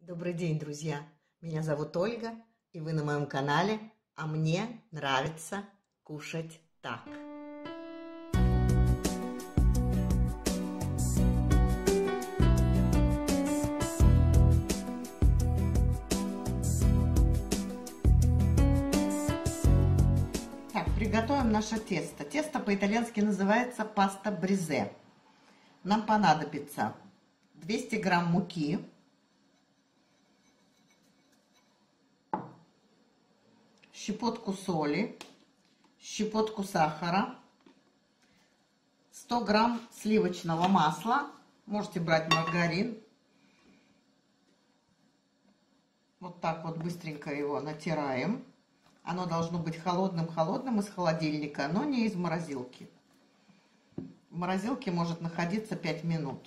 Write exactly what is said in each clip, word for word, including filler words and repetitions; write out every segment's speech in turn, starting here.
Добрый день, друзья! Меня зовут Ольга, и вы на моем канале, а мне нравится кушать так. Так, приготовим наше тесто. Тесто по-итальянски называется паста бризе. Нам понадобится двести грамм муки, щепотку соли, щепотку сахара, сто грамм сливочного масла, можете брать маргарин. Вот так вот быстренько его натираем. Оно должно быть холодным-холодным из холодильника, но не из морозилки. В морозилке может находиться пять минут.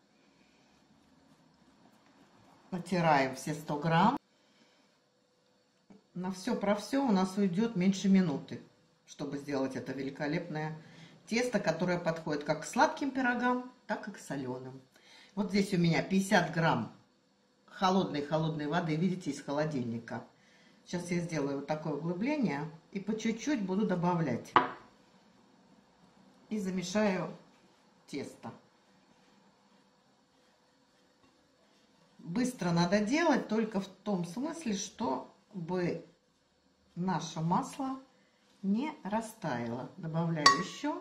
Натираем все сто грамм. На все про все у нас уйдет меньше минуты, чтобы сделать это великолепное тесто, которое подходит как к сладким пирогам, так и к соленым. Вот здесь у меня пятьдесят грамм холодной-холодной воды, видите, из холодильника. Сейчас я сделаю вот такое углубление и по чуть-чуть буду добавлять. И замешаю тесто. Быстро надо делать, только в том смысле, чтобы наше масло не растаяло. Добавляю еще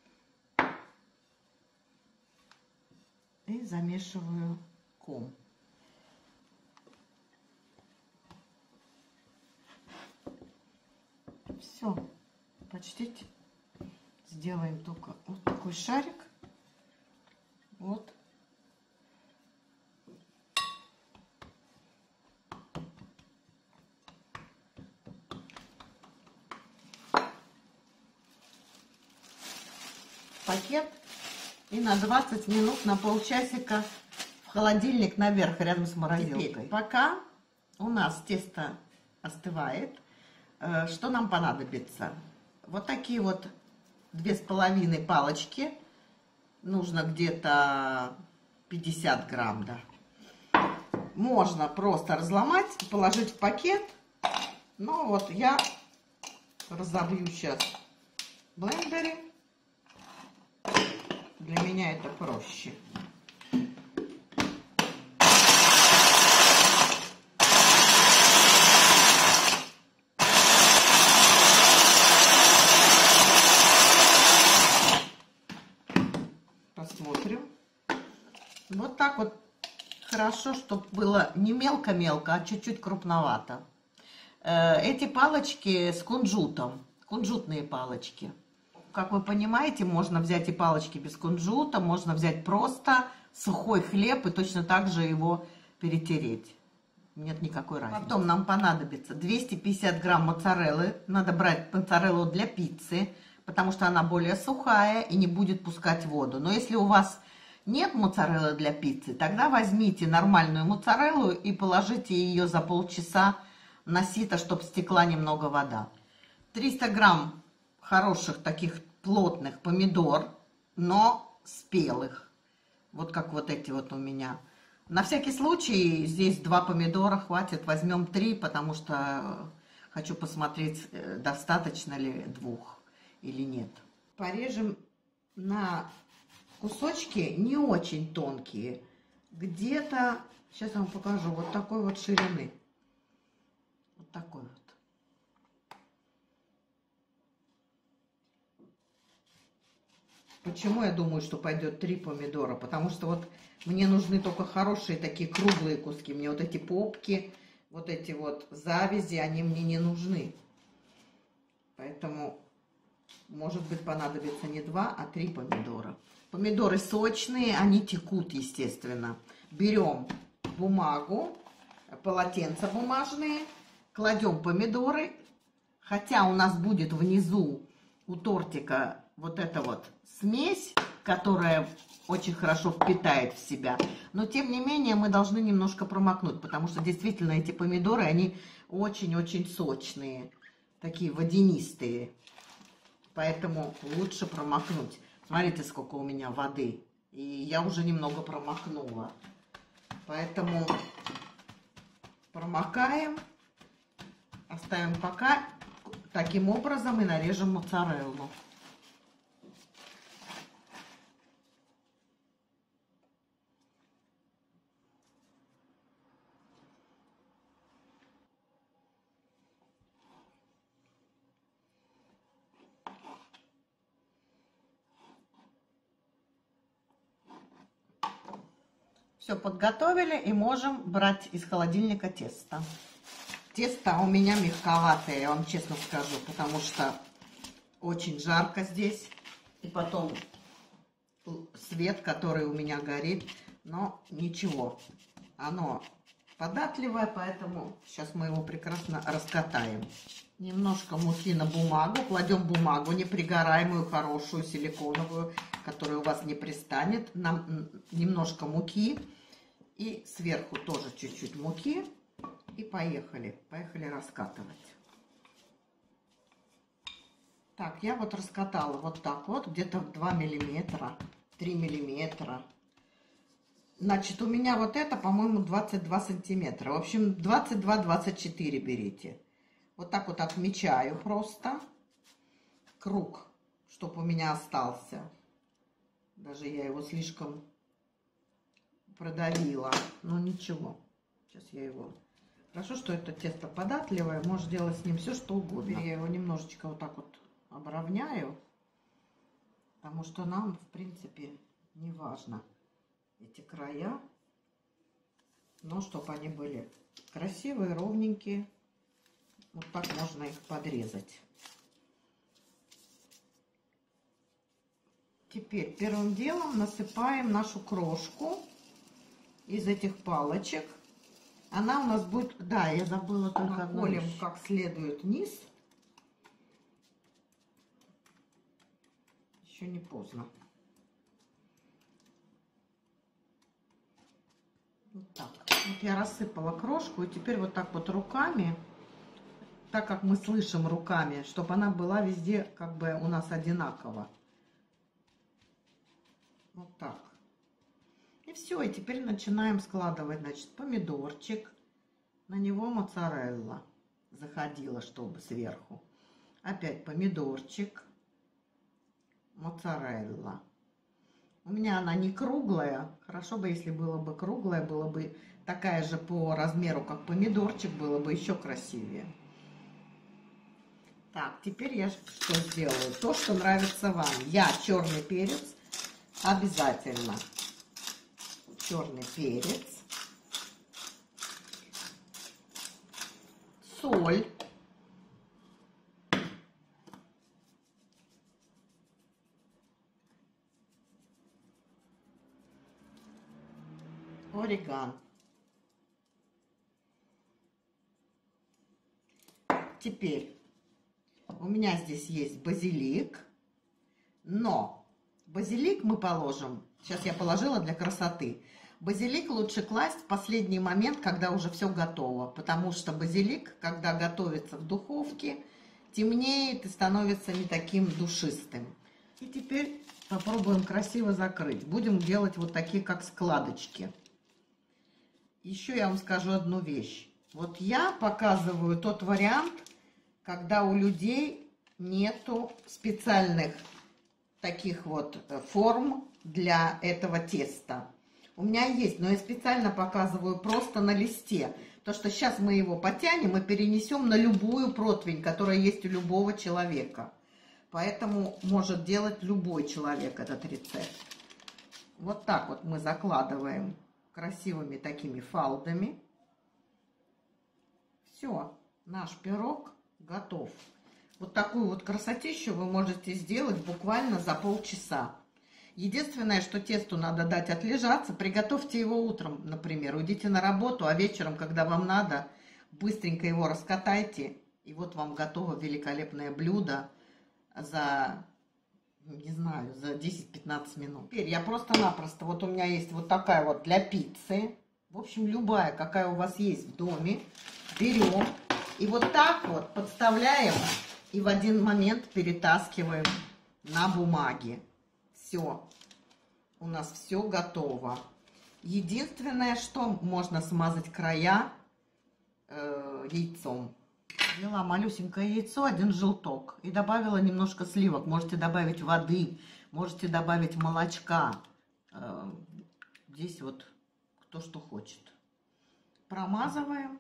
и замешиваю ком. Все, почти сделаем только вот такой шарик. Вот. Пакет и на двадцать минут, на полчасика в холодильник наверх, рядом с морозилкой. Теперь, пока у нас тесто остывает, что нам понадобится? Вот такие вот две с половиной палочки, нужно где-то пятьдесят грамм, да. Можно просто разломать и положить в пакет, но вот я разобью сейчас в блендере. Для меня это проще. Посмотрим. Вот так вот хорошо, чтобы было не мелко-мелко, а чуть-чуть крупновато. Эти палочки с кунжутом, кунжутные палочки. Как вы понимаете, можно взять и палочки без кунжута, можно взять просто сухой хлеб и точно так же его перетереть. Нет никакой разницы. Потом нам понадобится двести пятьдесят грамм моцареллы. Надо брать моцареллу для пиццы, потому что она более сухая и не будет пускать воду. Но если у вас нет моцареллы для пиццы, тогда возьмите нормальную моцареллу и положите ее за полчаса на сито, чтобы стекла немного вода. триста грамм хороших таких плотных помидор, но спелых. Вот как вот эти вот у меня. На всякий случай здесь два помидора хватит. Возьмем три, потому что хочу посмотреть, достаточно ли двух или нет. Порежем на кусочки не очень тонкие. Где-то, сейчас я вам покажу, вот такой вот ширины. Вот такой вот. Почему я думаю, что пойдет три помидора? Потому что вот мне нужны только хорошие такие круглые куски. Мне вот эти попки, вот эти вот завязи, они мне не нужны. Поэтому, может быть, понадобится не два, а три помидора. Помидоры сочные, они текут, естественно. Берем бумагу, полотенца бумажные, кладем помидоры. Хотя у нас будет внизу у тортика вот эта вот смесь, которая очень хорошо впитает в себя. Но, тем не менее, мы должны немножко промокнуть, потому что действительно эти помидоры, они очень-очень сочные, такие водянистые. Поэтому лучше промокнуть. Смотрите, сколько у меня воды. И я уже немного промокнула. Поэтому Макаем, оставим пока. Таким образом и нарежем моцареллу. Все подготовили и можем брать из холодильника тесто. Тесто у меня мягковатое, я вам честно скажу, потому что очень жарко здесь. И потом свет, который у меня горит, но ничего, оно податливое, поэтому сейчас мы его прекрасно раскатаем. Немножко муки на бумагу, кладем бумагу непригораемую, хорошую, силиконовую, которая у вас не пристанет. Нам немножко муки и сверху тоже чуть-чуть муки. И поехали, поехали раскатывать. Так, я вот раскатала вот так вот, где-то два миллиметра, три миллиметра. Значит, у меня вот это, по-моему, двадцать два сантиметра. В общем, двадцать два — двадцать четыре берите. Вот так вот отмечаю просто круг, чтобы у меня остался. Даже я его слишком продавила, но ничего. Сейчас я его... Хорошо, что это тесто податливое, можно делать с ним все, что угодно. Я его немножечко вот так вот обровняю, потому что нам, в принципе, не важно эти края, но чтобы они были красивые, ровненькие. Вот так можно их подрезать. Теперь первым делом насыпаем нашу крошку из этих палочек. Она у нас будет, да, я забыла только наколем как следует низ. Еще не поздно. Вот так. Вот я рассыпала крошку, и теперь вот так вот руками, так как мы слышим руками, чтобы она была везде как бы у нас одинаково. Вот так. И все, и теперь начинаем складывать, значит, помидорчик, на него моцарелла заходила, чтобы сверху. Опять помидорчик, моцарелла. У меня она не круглая, хорошо бы, если было бы круглая, было бы такая же по размеру, как помидорчик, было бы еще красивее. Так, теперь я что сделаю? То, что нравится вам. Я черный перец обязательно. Черный перец, соль, орегано. Теперь у меня здесь есть базилик, но базилик мы положим, сейчас я положила для красоты. Базилик лучше класть в последний момент, когда уже все готово, потому что базилик, когда готовится в духовке, темнеет и становится не таким душистым. И теперь попробуем красиво закрыть. Будем делать вот такие, как складочки. Еще я вам скажу одну вещь. Вот я показываю тот вариант, когда у людей нету специальных таких вот форм для этого теста. У меня есть, но я специально показываю просто на листе. То, что сейчас мы его потянем и перенесем на любую противень, которая есть у любого человека. Поэтому может делать любой человек этот рецепт. Вот так вот мы закладываем красивыми такими фалдами. Все, наш пирог готов. Вот такую вот красотищу вы можете сделать буквально за полчаса. Единственное, что тесту надо дать отлежаться, приготовьте его утром, например, уйдите на работу, а вечером, когда вам надо, быстренько его раскатайте, и вот вам готово великолепное блюдо за, не знаю, за десять-пятнадцать минут. Теперь я просто-напросто, вот у меня есть вот такая вот для пиццы, в общем, любая, какая у вас есть в доме, берем и вот так вот подставляем и в один момент перетаскиваем на бумаге. Все, у нас все готово. Единственное, что можно смазать края э, яйцом. Взяла малюсенькое яйцо, один желток, и добавила немножко сливок. Можете добавить воды, можете добавить молочка. Э, здесь вот кто что хочет. Промазываем.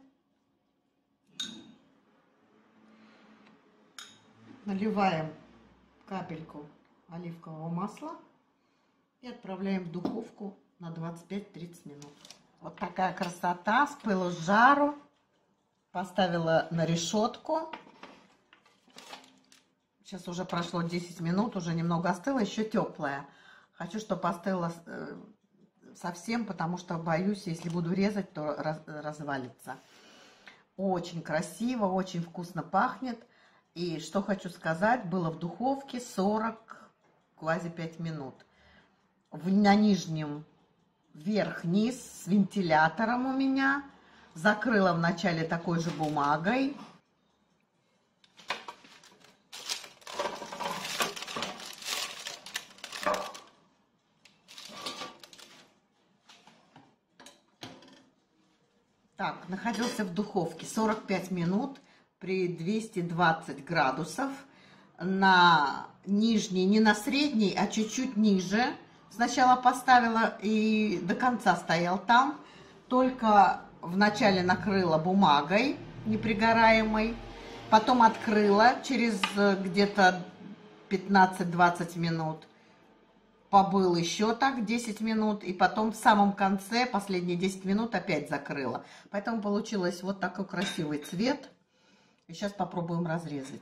Наливаем капельку оливкового масла и отправляем в духовку на двадцать пять-тридцать минут. Вот такая красота, с пылу с жару. Поставила на решетку. Сейчас уже прошло десять минут, уже немного остыло, еще теплая. Хочу, чтобы остыло совсем, потому что боюсь, если буду резать, то раз, развалится. Очень красиво, очень вкусно пахнет. И что хочу сказать, было в духовке сорок, квази пять минут. В, на нижнем вверх-вниз с вентилятором у меня. Закрыла вначале такой же бумагой. Так, находился в духовке сорок пять минут при двухстах двадцати градусов. На нижний, не на средний, а чуть-чуть ниже. Сначала поставила и до конца стоял там. Только вначале накрыла бумагой непригораемой. Потом открыла через где-то пятнадцать-двадцать минут. Побыл еще так десять минут. И потом в самом конце, последние десять минут, опять закрыла. Поэтому получилось вот такой красивый цвет. И сейчас попробуем разрезать.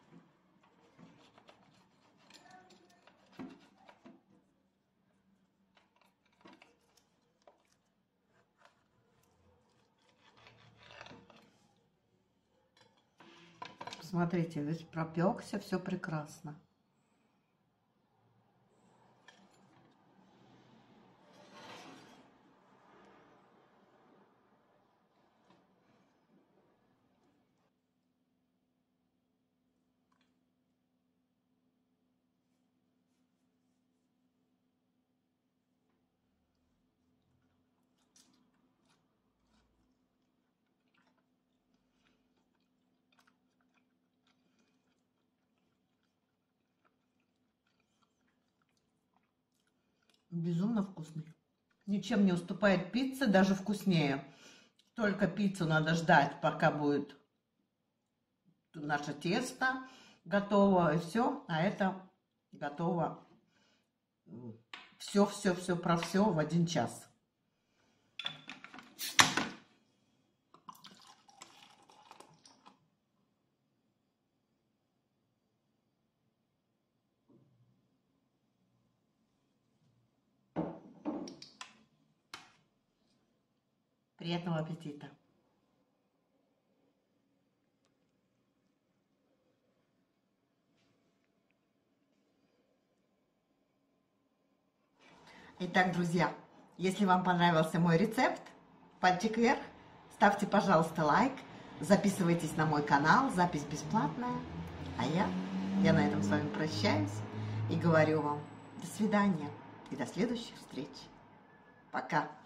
Смотрите, весь пропекся, все прекрасно. Безумно вкусный. Ничем не уступает пицца, даже вкуснее. Только пиццу надо ждать, пока будет наше тесто готово, и все. А это готово все-все-все про все в один час. Приятного аппетита! Итак, друзья, если вам понравился мой рецепт, пальчик вверх, ставьте, пожалуйста, лайк, записывайтесь на мой канал, запись бесплатная. А я, я на этом с вами прощаюсь и говорю вам до свидания и до следующих встреч. Пока!